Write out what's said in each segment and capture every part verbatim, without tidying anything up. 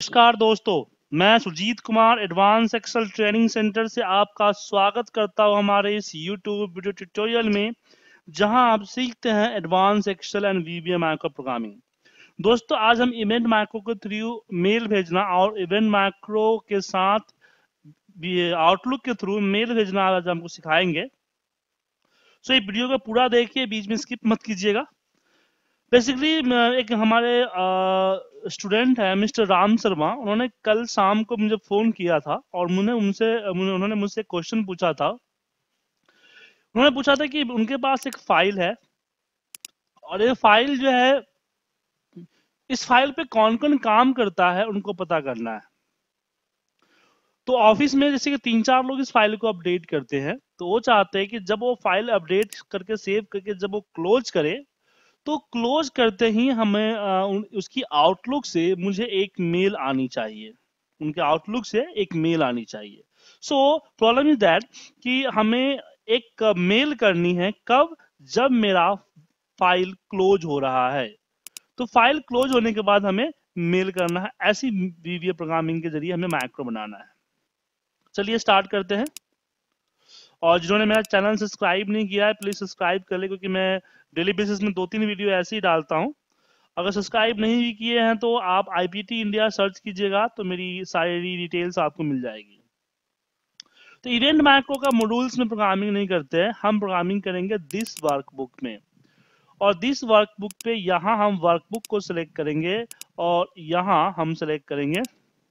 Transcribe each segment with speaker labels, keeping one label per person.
Speaker 1: नमस्कार दोस्तों, मैं Sujeet Kumar advance Excel training centre से आपका स्वागत करता हूं हमारे इस यूट्यूब वीडियो ट्यूटोरियल में, जहां आप सीखते हैं advance Excel and VBA micro programming. दोस्तों, आज हम इवेंट माइक्रो के थ्रू मेल भेजना और इवेंट माइक्रो के साथ आउटलुक के थ्रू मेल भेजना आज हमको सिखाएंगे। सो ये वीडियो को पूरा देखिए, बीच में स्किप मत कीजिएगा। बेसिकली एक हमारे स्टूडेंट है मिस्टर राम शर्मा, उन्होंने कल शाम को मुझे फोन किया था और मुझे उनसे उन्होंने मुझसे क्वेश्चन पूछा था। उन्होंने पूछा था कि उनके पास एक फाइल है और ये फाइल जो है, इस फाइल पे कौन कौन काम करता है उनको पता करना है। तो ऑफिस में जैसे कि तीन चार लोग इस फाइल को अपडेट करते हैं, तो वो चाहते हैं कि जब वो फाइल अपडेट करके सेव करके जब वो क्लोज करे, तो क्लोज करते ही हमें आ, उसकी आउटलुक से मुझे एक मेल आनी चाहिए, उनके आउटलुक से एक मेल आनी चाहिए। सो प्रॉब्लम इज दैट कि हमें एक मेल करनी है कब, जब मेरा फाइल क्लोज हो रहा है। तो फाइल क्लोज होने के बाद हमें मेल करना है। ऐसी वीवीए प्रोग्रामिंग के जरिए हमें माइक्रो बनाना है। चलिए स्टार्ट करते हैं। और जिन्होंने मेरा चैनल सब्सक्राइब नहीं किया है, प्लीज सब्सक्राइब कर ले, क्योंकि मैं डेली बेसिस में दो तीन वीडियो ऐसे ही डालता हूँ। अगर सब्सक्राइब नहीं भी किए हैं तो आप आईपीटी इंडिया सर्च कीजिएगा, तो मेरी सारी डिटेल्स आपको मिल जाएगी। तो इवेंट माइक्रो का मॉड्यूल्स में प्रोग्रामिंग नहीं करते हैं, हम प्रोग्रामिंग करेंगे दिस वर्कबुक में। और दिस वर्कबुक पे यहां हम वर्कबुक को सिलेक्ट करेंगे और यहां हम सिलेक्ट करेंगे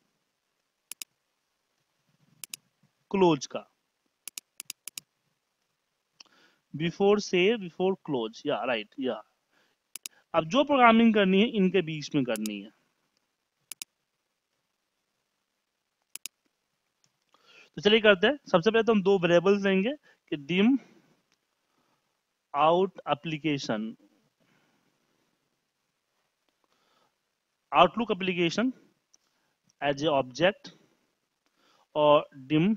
Speaker 1: क्लोज का, बिफोर सेव बिफोर क्लोज, या राइट या। अब जो प्रोग्रामिंग करनी है इनके बीच में करनी है। तो चलिए करते हैं। सबसे पहले तो हम दो वेरिएबल्स लेंगे कि dim out application, Outlook application as a object, और dim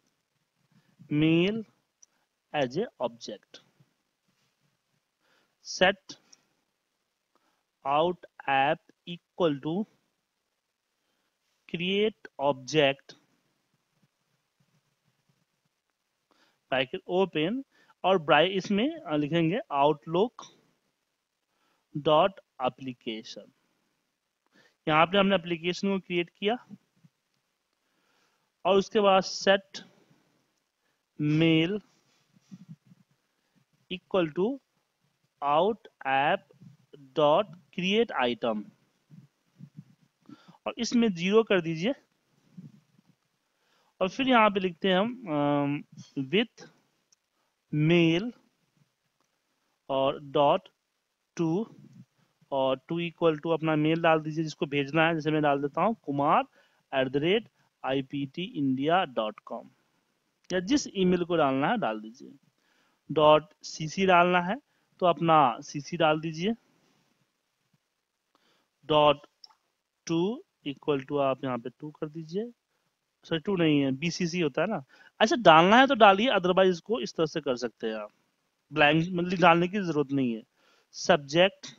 Speaker 1: mail as a object. Set out app equal to create object bracket open, और ब्राइट इसमें लिखेंगे आउटलुक डॉट एप्लीकेशन। यहां पे हमने एप्लीकेशन को क्रिएट किया और उसके बाद set mail equal to out app dot create item, और इसमें जीरो कर दीजिए। और फिर यहां पे लिखते हैं हम विथ मेल और डॉट टू, और टू इक्वल टू अपना मेल डाल दीजिए जिसको भेजना है। जैसे मैं डाल देता हूं Kumar at the rate I P T India dot com, या जिस ईमेल को डालना है डाल दीजिए। डॉट सीसी डालना है तो अपना सीसी डाल दीजिए। डॉट टू इक्वल टू आप यहाँ पे टू कर दीजिए। सॉरी टू नहीं है, बीसीसी होता है ना। अच्छा, डालना है तो डालिए, अदरवाइज इसको इस तरह से कर सकते हैं आप, ब्लैंक मतलब डालने की जरूरत नहीं है। सब्जेक्ट,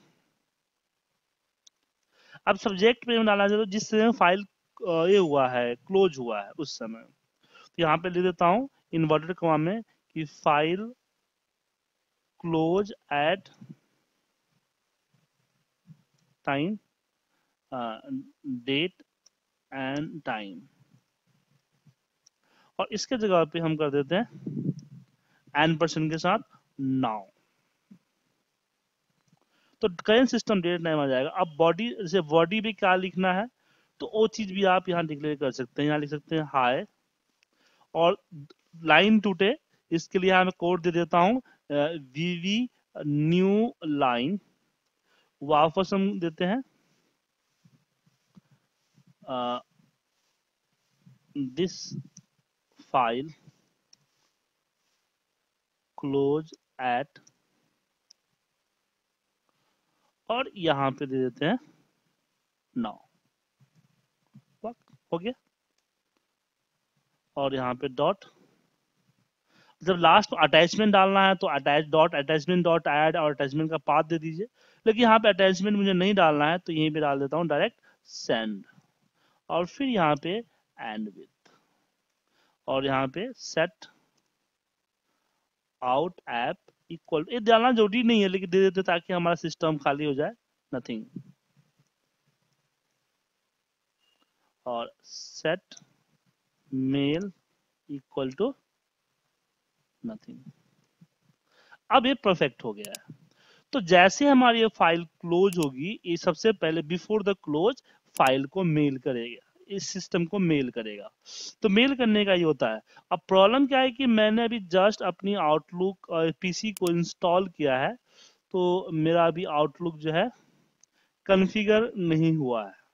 Speaker 1: अब सब्जेक्ट में डालना चाहिए तो जिस समय फाइल ये हुआ है, क्लोज हुआ है उस समय। तो यहाँ पे लिख देता हूँ इन्वर्टेड कॉमा में कि file close at time, date and time, और इसके जगह पे हम कर देते हैं एन परसेंट के साथ नाउ। तो करेंट सिस्टम डेट टाइम आ जाएगा। अब बॉडी, जैसे बॉडी भी क्या लिखना है तो वो चीज भी आप यहाँ डिक्लेयर कर सकते हैं। यहाँ लिख सकते हैं हाय, और लाइन टूटे इसके लिए मैं कोड दे देता हूँ वीवी न्यू लाइन, वापस हम देते हैं दिस फाइल क्लोज एट, और यहां पे दे देते हैं नाउ। हो गया। और यहाँ पे डॉट, जब लास्ट अटैचमेंट डालना है तो attach dot attachment dot add और अटैचमेंट का पाथ दे दीजिए। लेकिन यहाँ पे अटैचमेंट मुझे नहीं डालना है तो यहीं पे डाल देता हूँ डायरेक्ट सेंड, और फिर यहाँ पे एंड विथ, और यहाँ पे सेट आउट ऐप इक्वल, ये डालना जरूरी नहीं है लेकिन दे देते ताकि हमारा सिस्टम खाली हो जाए, नथिंग, और set mail equal to nothing. अब ये परफेक्ट हो गया है। तो जैसे हमारी ये फाइल क्लोज होगी, ये सबसे पहले बिफोर द क्लोज फाइल को मेल करेगा, इस सिस्टम को मेल करेगा। तो मेल करने का ये होता है। अब प्रॉब्लम क्या है कि मैंने अभी जस्ट अपनी आउटलुक पीसी को इंस्टॉल किया है, तो मेरा अभी आउटलुक जो है कॉन्फ़िगर नहीं हुआ है।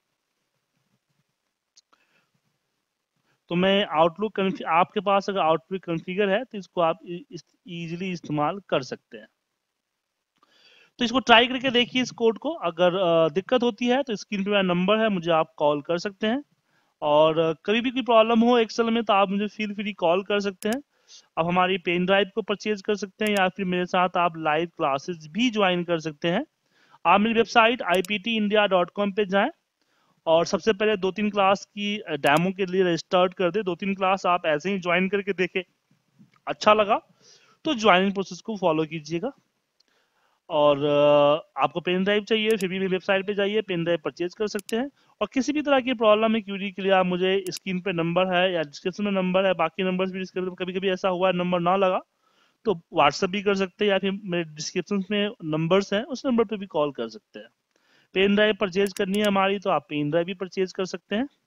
Speaker 1: तो मैं आउटलुक, आपके पास अगर आउटलुक कॉन्फ़िगर है तो इसको आप इजीली इस्तेमाल कर सकते हैं। तो इसको ट्राई करके देखिए इस कोड को। अगर दिक्कत होती है तो स्क्रीन पे मेरा नंबर है, मुझे आप कॉल कर सकते हैं। और कभी भी कोई प्रॉब्लम हो एक्सेल में तो आप मुझे फील फ्री कॉल कर सकते हैं। आप हमारी पेन ड्राइव को परचेज कर सकते हैं, या फिर मेरे साथ आप लाइव क्लासेस भी ज्वाइन कर सकते हैं। आप मेरी website I P T India dot com पे जाएं और सबसे पहले दो तीन क्लास की डेमो के लिए रजिस्टर्ड कर दे। दो तीन क्लास आप ऐसे ही ज्वाइन करके देखें, अच्छा लगा तो ज्वाइनिंग प्रोसेस को फॉलो कीजिएगा। और आपको पेन ड्राइव चाहिए फिर भी मेरी वेबसाइट पे जाइए, पेन ड्राइव परचेज कर सकते हैं। और किसी भी तरह की प्रॉब्लम है, क्यूरी के लिए आप मुझे स्क्रीन पे नंबर है या डिस्क्रिप्शन में नंबर है, बाकी नंबर्स भी डिस्क्रिप्शन, कभी कभी ऐसा हुआ है नंबर ना लगा तो व्हाट्सएप भी कर सकते हैं, या फिर मेरे डिस्क्रिप्शन में नंबर्स हैं उस नंबर पे भी कॉल कर सकते हैं। पेन ड्राइव परचेज करनी है हमारी तो आप पेन ड्राइव भी परचेज कर सकते हैं।